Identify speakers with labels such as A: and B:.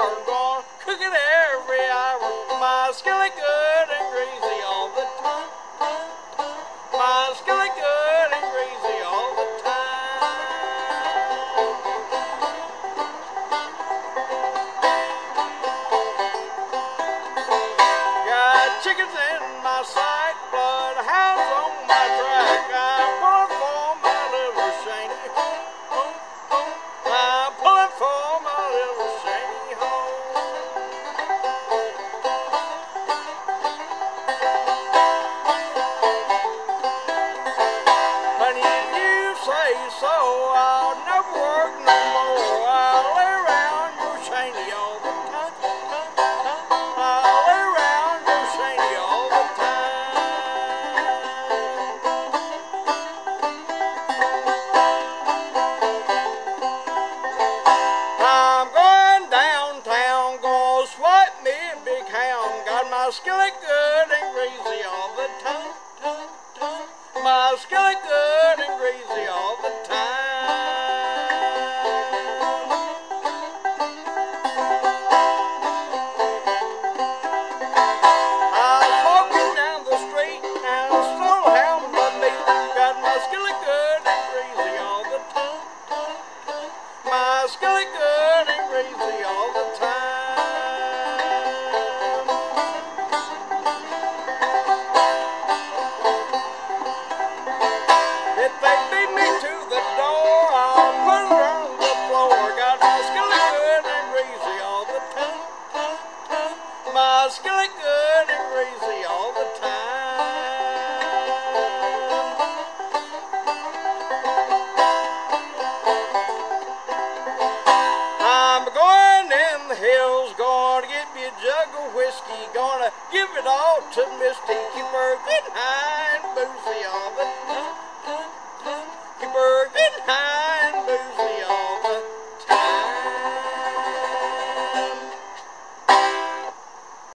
A: flour, gonna cook it every hour. My skillet good and greasy all the time. My skillet good and greasy all the time. Got chickens in my sight, bloodhounds on my track. I'm pulling for my little Shany home. I'm pulling for my little Shany home. But if you say so, I'll never work no more. I'll lay around your Shany all the time. I'll lay around your Shany all the time. I'm going downtown, gonna swipe me a big hound. Got my skillet good and greasy all the time. My skillet good and greasy all the time. I was walking down the street and a slow hound by me. Got my skillet good and greasy all the time. My skillet good and greasy all the time. If they beat me to the door, I'll put it on the floor. Got my skillet good and greasy all the time. My skillet good and greasy all the time. I'm going in the hills, gonna get me a jug of whiskey, gonna give it all to Misty, keep her getting high and boozy all the time.